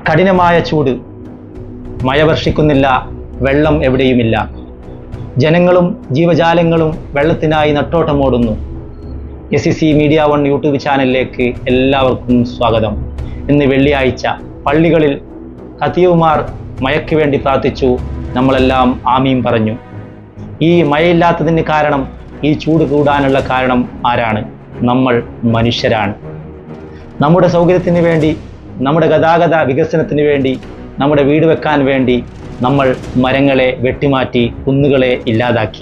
കഠിനമായ ചൂട്, മഴ വർഷിക്കുന്നില്ല, വെള്ളം എവിടെയുമില്ല. ജനങ്ങളും ജീവജാലങ്ങളും വെള്ളത്തിനായി നെട്ടോട്ടമോടുന്നു. SEC മീഡിയ 1 യൂട്യൂബ് ചാനലിലേക്ക് എല്ലാവർക്കും സ്വാഗതം. ഇന്ന് വെള്ളിയാഴ്ച പള്ളികളിൽ ഖതീബുമാർ മഴയ്ക്ക് വേണ്ടി പ്രാർത്ഥിച്ചു. നമ്മളെല്ലാം ആമീൻ പറഞ്ഞു. ഈ മഴയില്ലാത്തതിന് കാരണം, ഈ ചൂട് കൂടാനുള്ള കാരണം ആരാണ്? നമ്മൾ മനുഷ്യരാണ്. നമ്മുടെ സൗകര്യത്തിന് വേണ്ടി, നമ്മുടെ ഗതാഗത വികസനത്തിന് വേണ്ടി, നമ്മുടെ വീട് വെക്കാൻ വേണ്ടി നമ്മൾ മരങ്ങളെ വെട്ടിമാറ്റി കുന്നുകളെ ഇല്ലാതാക്കി.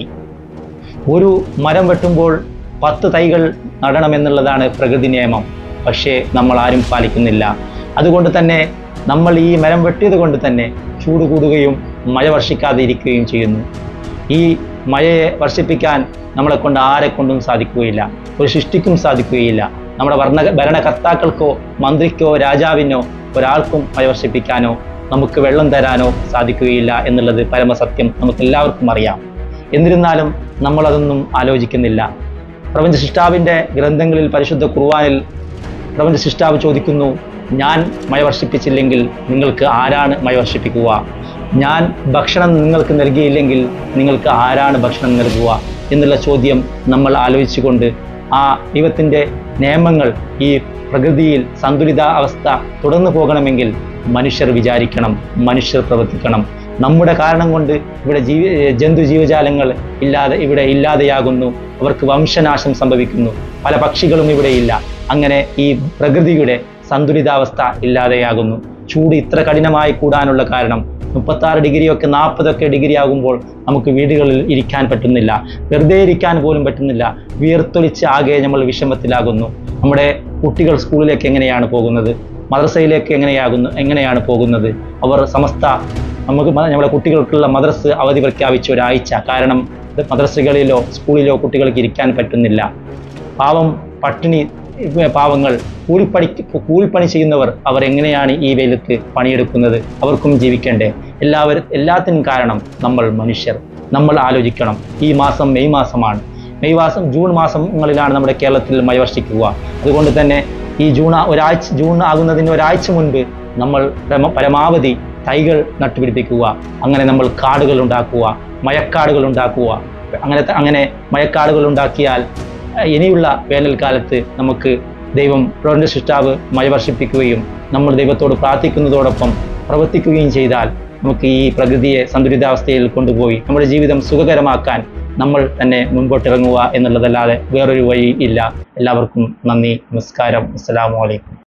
ഒരു മരം വെട്ടുമ്പോൾ 10 തൈകൾ നടണമെന്നുള്ളതാണ് പ്രകൃതി നിയമം. പക്ഷേ നമ്മൾ ആരും പാലിക്കുന്നില്ല. അതുകൊണ്ട് തന്നെ നമ്മൾ ഈ മരം വെട്ടിയത് കൊണ്ട് തന്നെ ചൂട് കൂടുകയും മഴ വർഷിക്കാതെ ഇരിക്കുകയും ചെയ്യുന്നു. ഈ മഴയെ വർഷിപ്പിക്കാൻ നമ്മളെ കൊണ്ട് ആരെക്കൊണ്ടും സാധിക്കുകയില്ല, ഒരു സൃഷ്ടിക്കും സാധിക്കുകയില്ല. നമ്മുടെ ഭരണകർത്താക്കൾക്കോ മന്ത്രിക്കോ രാജാവിനോ ഒരാൾക്കും മഴ വർഷിപ്പിക്കാനോ നമുക്ക് വെള്ളം തരാനോ സാധിക്കുകയില്ല എന്നുള്ളത് പരമസത്യം നമുക്കെല്ലാവർക്കും അറിയാം. എന്നിരുന്നാലും നമ്മളതൊന്നും ആലോചിക്കുന്നില്ല. പ്രപഞ്ച സൃഷ്ടാവിൻ്റെ ഗ്രന്ഥങ്ങളിൽ, പരിശുദ്ധ ഖുർആനിൽ പ്രപഞ്ച സൃഷ്ടാവ് ചോദിക്കുന്നു, ഞാൻ മഴ വർഷിപ്പിച്ചില്ലെങ്കിൽ നിങ്ങൾക്ക് ആരാണ് മഴ വർഷിപ്പിക്കുക? ഞാൻ ഭക്ഷണം നിങ്ങൾക്ക് നൽകിയില്ലെങ്കിൽ നിങ്ങൾക്ക് ആരാണ് ഭക്ഷണം നൽകുക എന്നുള്ള ചോദ്യം നമ്മൾ ആലോചിച്ചുകൊണ്ട് ആ ദൈവത്തിൻ്റെ നിയമങ്ങൾ ഈ പ്രകൃതിയിൽ സന്തുലിത അവസ്ഥ തുടർന്നു പോകണമെങ്കിൽ മനുഷ്യർ വിചാരിക്കണം, മനുഷ്യർ പ്രവർത്തിക്കണം. നമ്മുടെ കാരണം കൊണ്ട് ഇവിടെ ജന്തു ജീവജാലങ്ങൾ ഇവിടെ ഇല്ലാതെയാകുന്നു. അവർക്ക് വംശനാശം സംഭവിക്കുന്നു. പല പക്ഷികളും ഇവിടെയില്ല. അങ്ങനെ ഈ പ്രകൃതിയുടെ സന്തുലിതാവസ്ഥ ഇല്ലാതെയാകുന്നു. ചൂട് ഇത്ര കഠിനമായി കൂടാനുള്ള കാരണം 36 ഡിഗ്രിയൊക്കെ 40 ഡിഗ്രി ആകുമ്പോൾ നമുക്ക് വീടുകളിൽ ഇരിക്കാൻ പറ്റുന്നില്ല, വെറുതെ ഇരിക്കാൻ പോലും പറ്റുന്നില്ല. വിയർത്തൊലിച്ച് ആകെ നമ്മൾ വിഷമത്തിലാകുന്നു. നമ്മുടെ കുട്ടികൾ സ്കൂളിലേക്ക് എങ്ങനെയാണ് പോകുന്നത്? മദ്രസയിലേക്ക് എങ്ങനെയാണ് പോകുന്നത്? അവർ നമ്മുടെ കുട്ടികൾക്കുള്ള മദ്രസ് അവധി പ്രഖ്യാപിച്ച ഒരാഴ്ച. കാരണം മദ്രസകളിലോ സ്കൂളിലോ കുട്ടികൾക്ക് ഇരിക്കാൻ പറ്റുന്നില്ല. പാവങ്ങൾ കൂലിപ്പണി ചെയ്യുന്നവർ അവർ എങ്ങനെയാണ് ഈ വെയിലത്ത് പണിയെടുക്കുന്നത്? അവർക്കും ജീവിക്കണ്ടേ? എല്ലാത്തിനും കാരണം നമ്മൾ മനുഷ്യർ. നമ്മൾ ആലോചിക്കണം. ഈ മാസം മെയ് മാസമാണ്. ജൂൺ മാസങ്ങളിലാണ് നമ്മുടെ കേരളത്തിൽ മഴ വർഷിക്കുക. അതുകൊണ്ട് തന്നെ ഈ ജൂൺ ആകുന്നതിന് ഒരാഴ്ച മുൻപ് നമ്മൾ പരമാവധി തൈകൾ നട്ടുപിടിപ്പിക്കുക. അങ്ങനെ നമ്മൾ കാടുകൾ ഉണ്ടാക്കുക, മഴക്കാടുകൾ ഉണ്ടാക്കുക. അങ്ങനെ മഴക്കാടുകൾ ഉണ്ടാക്കിയാൽ ഇനിയുള്ള വേനൽക്കാലത്ത് നമുക്ക് പ്രപഞ്ച സൃഷ്ടാവ് മഴ വർഷിപ്പിക്കുകയും നമ്മൾ ദൈവത്തോട് പ്രാർത്ഥിക്കുന്നതോടൊപ്പം പ്രവർത്തിക്കുകയും ചെയ്താൽ നമുക്ക് ഈ പ്രകൃതിയെ സന്തുലിതാവസ്ഥയിൽ കൊണ്ടുപോയി നമ്മുടെ ജീവിതം സുഖകരമാക്കാൻ നമ്മൾ തന്നെ മുൻപോട്ടിറങ്ങുക എന്നുള്ളതല്ലാതെ വേറൊരു വഴി ഇല്ല. എല്ലാവർക്കും നന്ദി, നമസ്കാരം, അസ്സലാമു അലൈക്കും.